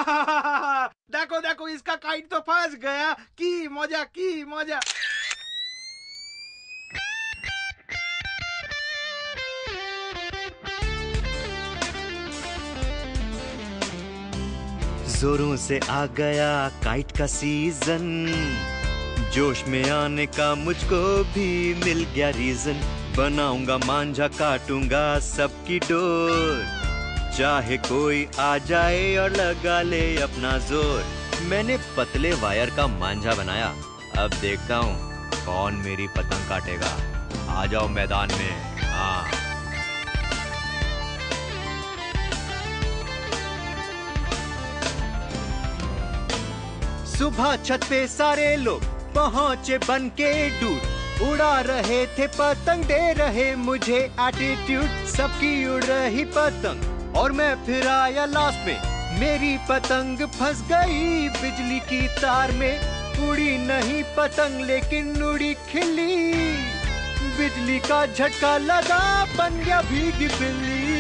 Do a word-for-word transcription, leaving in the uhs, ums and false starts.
देखो देखो, इसका काइट तो फंस गया। की मजा की मजा। जोरों से आ गया काइट का सीजन, जोश में आने का मुझको भी मिल गया रीजन। बनाऊंगा मांझा, काटूंगा सबकी डोर, चाहे कोई आ जाए और लगा ले अपना जोर। मैंने पतले वायर का मांझा बनाया, अब देखता हूँ कौन मेरी पतंग काटेगा। आ जाओ मैदान में। हाँ, सुबह छत पे सारे लोग पहुंचे बन के डूड, उड़ा रहे थे पतंग, दे रहे मुझे एटीट्यूड। सबकी उड़ रही पतंग और मैं फिर आया लास्ट में, मेरी पतंग फंस गई बिजली की तार में। उड़ी नहीं पतंग लेकिन उड़ी खिल्ली, बिजली का झटका लगा, बन गया भीगी बिल्ली।